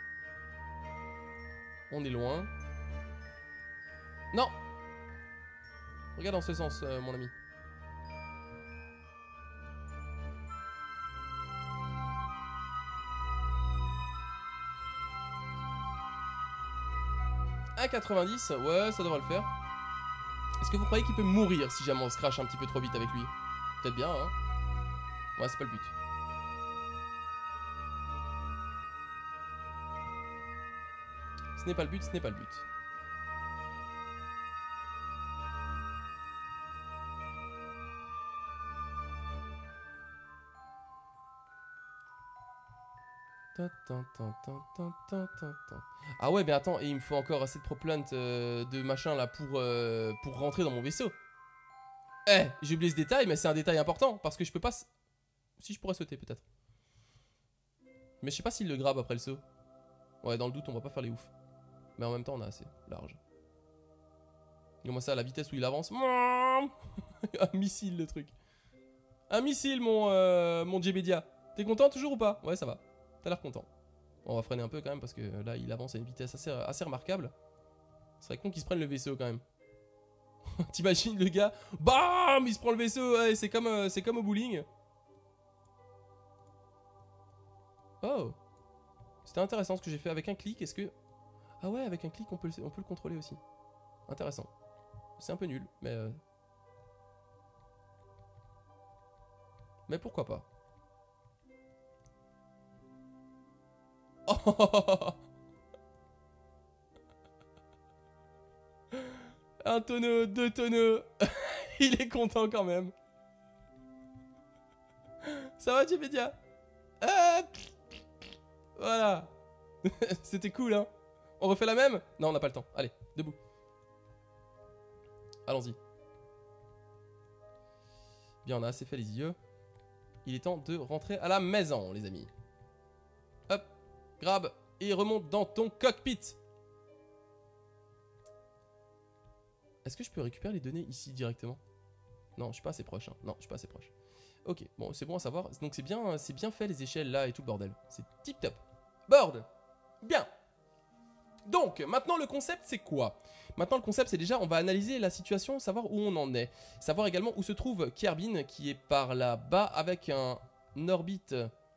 [SPEAKER 1] On est loin. Non! Regarde dans ce sens, euh, mon ami. un quatre-vingt-dix, ouais, ça devrait le faire. Est-ce que vous croyez qu'il peut mourir si jamais on se crache un petit peu trop vite avec lui? Peut-être bien, hein. Ouais, c'est pas le but. Ce n'est pas le but, ce n'est pas le but. Ah ouais, mais attends, et il me faut encore assez de propellant euh, de machin là pour, euh, pour rentrer dans mon vaisseau. Eh, j'ai oublié ce détail, mais c'est un détail important parce que je peux pas... Si, je pourrais sauter peut-être. Mais je sais pas s'il le grabe après le saut. Ouais, dans le doute, on va pas faire les ouf. Mais en même temps, on a assez large. Comment ça, à la vitesse où il avance. Un missile, le truc. Un missile, mon, euh, mon Djebedia. T'es content toujours ou pas? Ouais, ça va. T'as l'air content. On va freiner un peu quand même parce que là il avance à une vitesse assez, assez remarquable. Ce serait con qu'il se prenne le vaisseau quand même. T'imagines le gars, bam, il se prend le vaisseau, ouais, c'est comme, euh, c'est comme au bowling. Oh, c'était intéressant ce que j'ai fait avec un clic. Est-ce que... Ah ouais, avec un clic on peut, le, on peut le contrôler aussi. Intéressant. C'est un peu nul, mais... Euh... Mais pourquoi pas. Oh. Un tonneau, deux tonneaux. Il est content quand même. Ça va, Djebedia? Ah, voilà. C'était cool, hein. On refait la même? Non, on n'a pas le temps. Allez, debout. Allons-y. Bien, on a assez fait les yeux. Il est temps de rentrer à la maison, les amis. Hop, grab et remonte dans ton cockpit. Est-ce que je peux récupérer les données ici directement? Non, je suis pas assez proche. Hein. Non, je suis pas assez proche. Ok, bon, c'est bon à savoir. Donc c'est bien, c'est bien fait les échelles là et tout le bordel. C'est tip top. Board. Bien. Donc, maintenant le concept c'est quoi? Maintenant le concept c'est déjà, on va analyser la situation, savoir où on en est. Savoir également où se trouve Kerbin qui est par là-bas avec un orbite...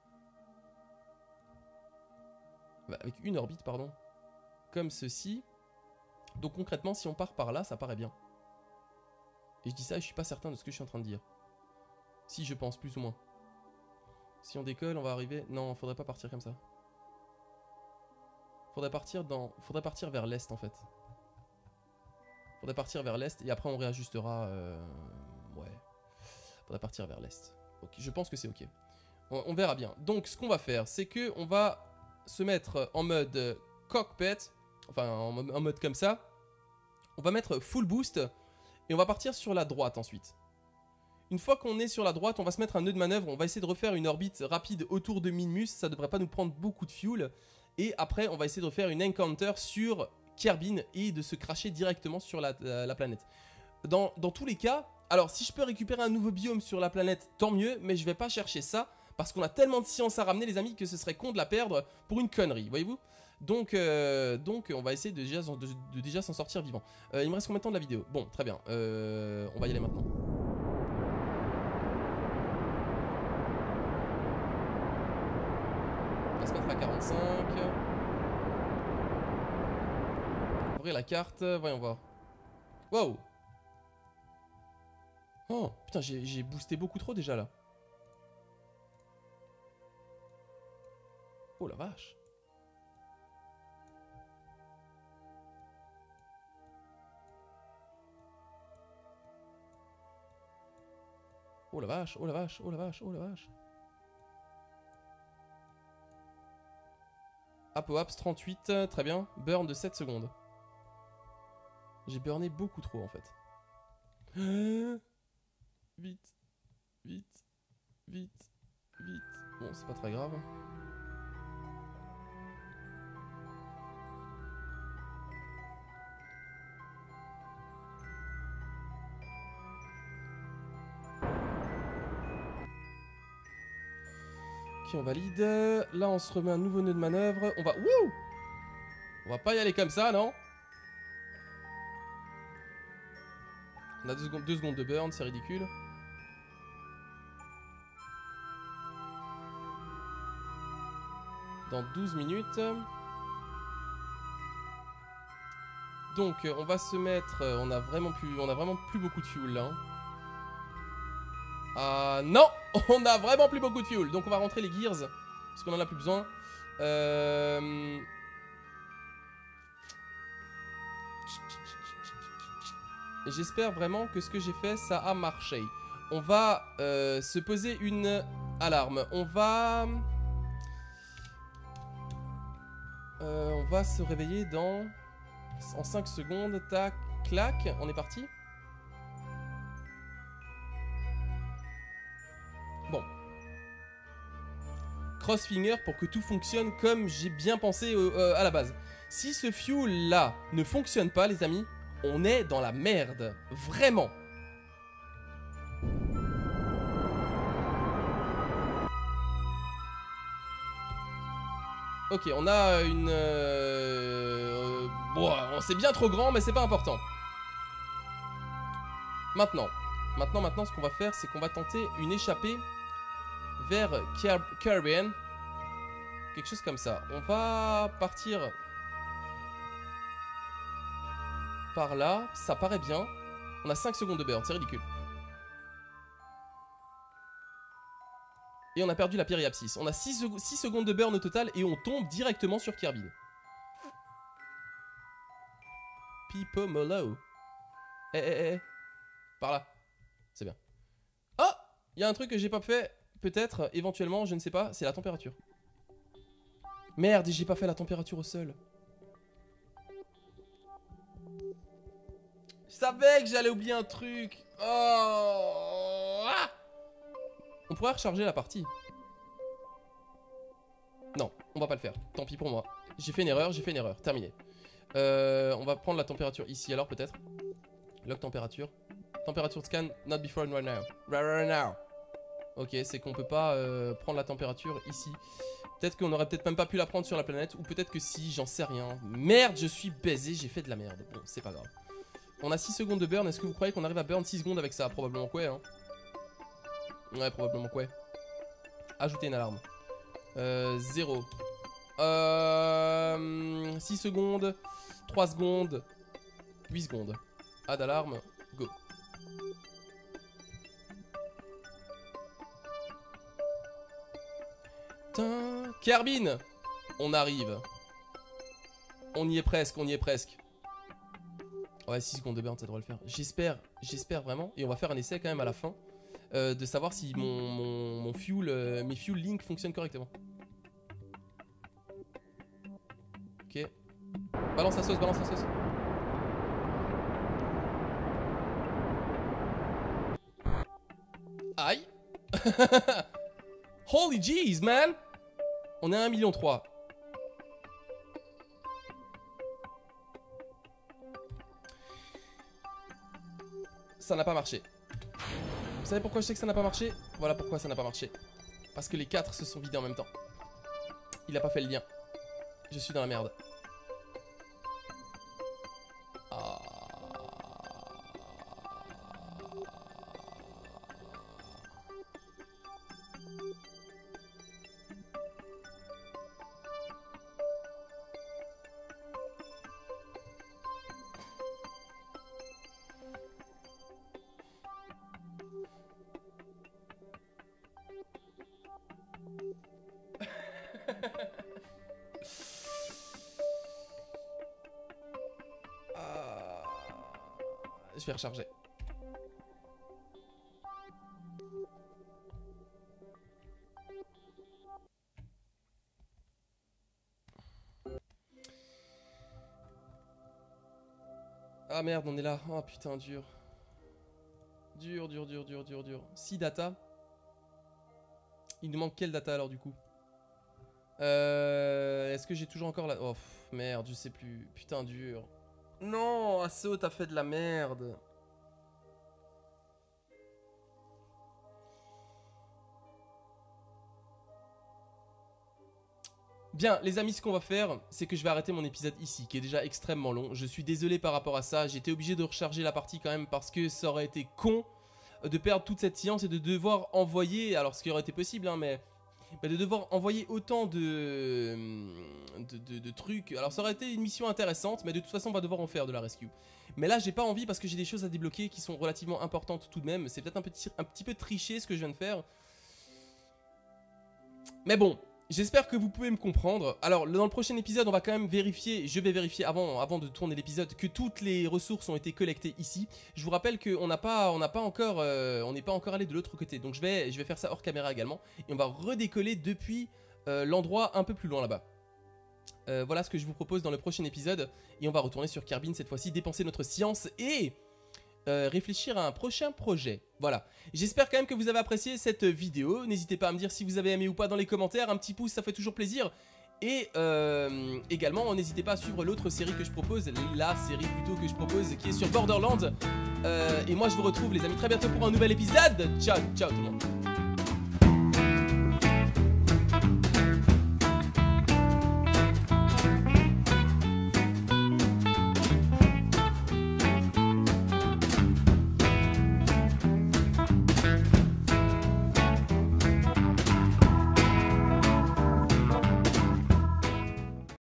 [SPEAKER 1] Avec une orbite, pardon. Comme ceci. Donc concrètement, si on part par là, ça paraît bien. Et je dis ça et je suis pas certain de ce que je suis en train de dire. Si, je pense, plus ou moins. Si on décolle, on va arriver... Non, faudrait pas partir comme ça. Faudrait partir dans... Faudrait partir vers l'est, en fait. Faudrait partir vers l'est, et après on réajustera... Euh... Ouais. Faudrait partir vers l'est. Ok, je pense que c'est ok. On, on verra bien. Donc, ce qu'on va faire, c'est que on va se mettre en mode cockpit. Enfin, en, en mode comme ça. On va mettre full boost, et on va partir sur la droite ensuite. Une fois qu'on est sur la droite, on va se mettre un nœud de manœuvre. On va essayer de refaire une orbite rapide autour de Minmus. Ça devrait pas nous prendre beaucoup de fuel. Et après, on va essayer de refaire une encounter sur Kerbin et de se cracher directement sur la, la, la planète. Dans, dans tous les cas, alors si je peux récupérer un nouveau biome sur la planète, tant mieux. Mais je vais pas chercher ça parce qu'on a tellement de science à ramener, les amis, que ce serait con de la perdre pour une connerie, voyez-vous. Donc, euh, donc, on va essayer de déjà, de, de déjà s'en sortir vivant. Euh, il me reste combien de temps de la vidéo? Bon, très bien. Euh, on va y aller maintenant. On va se mettre à quarante-cinq. Ouvrir la carte, voyons voir. Wow. Oh, putain, j'ai boosté beaucoup trop déjà là. Oh la vache. Oh la vache, oh la vache, oh la vache, oh la vache. Apoaps trente-huit, très bien. Burn de sept secondes. J'ai burné beaucoup trop en fait. Vite, vite, vite, vite. Bon, c'est pas très grave. Ok, on valide. Là, on se remet un nouveau nœud de manœuvre. On va... Wouh! On va pas y aller comme ça, non? On a deux secondes, deux secondes de burn, c'est ridicule. Dans douze minutes. Donc, on va se mettre... On a vraiment plus, on a vraiment plus beaucoup de fuel, là. Ah, euh, non! On a vraiment plus beaucoup de fuel. Donc, on va rentrer les gears, parce qu'on en a plus besoin. Euh... J'espère vraiment que ce que j'ai fait, ça a marché. On va euh, se poser une alarme. On va... Euh, on va se réveiller dans... En cinq secondes. Tac, clac. On est parti. Bon. Crossfinger pour que tout fonctionne comme j'ai bien pensé euh, à la base. Si ce fuel là ne fonctionne pas, les amis... On est dans la merde. Vraiment. Ok, on a une... Euh... Bon, c'est bien trop grand, mais c'est pas important. Maintenant. Maintenant, maintenant, ce qu'on va faire, c'est qu'on va tenter une échappée vers Kerbin. Quelque chose comme ça. On va partir... Par là, ça paraît bien. On a cinq secondes de burn, c'est ridicule. Et on a perdu la périapsis. On a six secondes de burn au total et on tombe directement sur Kerbin. Pipo Molo. Eh eh eh. Par là. C'est bien. Ah, il y a un truc que j'ai pas fait. Peut-être, éventuellement, je ne sais pas. C'est la température. Merde, j'ai pas fait la température au sol. Je savais que j'allais oublier un truc. Oh. Ah. On pourrait recharger la partie. Non, on va pas le faire. Tant pis pour moi. J'ai fait une erreur, j'ai fait une erreur. Terminé. Euh, on va prendre la température ici alors peut-être. Log température. Température de scan, not before and right now. Right, right now. Ok, c'est qu'on peut pas euh, prendre la température ici. Peut-être qu'on aurait peut-être même pas pu la prendre sur la planète. Ou peut-être que si, j'en sais rien. Merde, je suis baisé, j'ai fait de la merde. Bon, c'est pas grave. On a six secondes de burn, est-ce que vous croyez qu'on arrive à burn six secondes avec ça? Probablement quoi, hein. Ouais, probablement quoi. Ajouter une alarme. Euh, zéro. Euh, six secondes. trois secondes. huit secondes. Add alarme. Go. Tin. Kerbin, on arrive. On y est presque, on y est presque. Ouais, six secondes de burn, ça devrait le faire. J'espère, j'espère vraiment. Et on va faire un essai quand même à la fin. Euh, de savoir si mon, mon, mon fuel, euh, mes fuel link fonctionnent correctement. Ok. Balance la sauce, balance la sauce. Aïe. Holy jeez, man. On est à un million trois. Ça n'a pas marché. Vous savez pourquoi je sais que ça n'a pas marché? Voilà pourquoi ça n'a pas marché. Parce que les quatre se sont vidés en même temps. Il a pas fait le lien. Je suis dans la merde. Ah. Je vais recharger. Ah merde, on est là. Oh putain, dur. Dur, dur, dur, dur, dur, dur. six data. Il nous manque quelle data alors du coup? euh, Est-ce que j'ai toujours encore la... Oh pff, merde, je sais plus. Putain, dur. Non, Asso, t'as fait de la merde. Bien, les amis, ce qu'on va faire, c'est que je vais arrêter mon épisode ici, qui est déjà extrêmement long. Je suis désolé par rapport à ça. J'ai été obligé de recharger la partie quand même parce que ça aurait été con de perdre toute cette séance et de devoir envoyer... Alors, ce qui aurait été possible, hein, mais... mais de devoir envoyer autant de... De, de, de trucs. Alors, ça aurait été une mission intéressante, mais de toute façon, on va devoir en faire de la rescue. Mais là, j'ai pas envie parce que j'ai des choses à débloquer qui sont relativement importantes tout de même. C'est peut-être un petit, un petit peu triché ce que je viens de faire. Mais bon... J'espère que vous pouvez me comprendre. Alors, dans le prochain épisode, on va quand même vérifier, je vais vérifier avant, avant de tourner l'épisode, que toutes les ressources ont été collectées ici. Je vous rappelle qu'on n'a pas, on n'a pas encore, euh, on n'est pas encore allé de l'autre côté. Donc, je vais, je vais faire ça hors caméra également. Et on va redécoller depuis euh, l'endroit un peu plus loin là-bas. Euh, voilà ce que je vous propose dans le prochain épisode. Et on va retourner sur Kerbin cette fois-ci, dépenser notre science et... Euh, réfléchir à un prochain projet. Voilà, j'espère quand même que vous avez apprécié cette vidéo. N'hésitez pas à me dire si vous avez aimé ou pas dans les commentaires. Un petit pouce, ça fait toujours plaisir. Et euh, également, n'hésitez pas à suivre l'autre série que je propose, la série plutôt que je propose, qui est sur Borderlands. euh, Et moi je vous retrouve les amis très bientôt pour un nouvel épisode. Ciao, ciao tout le monde.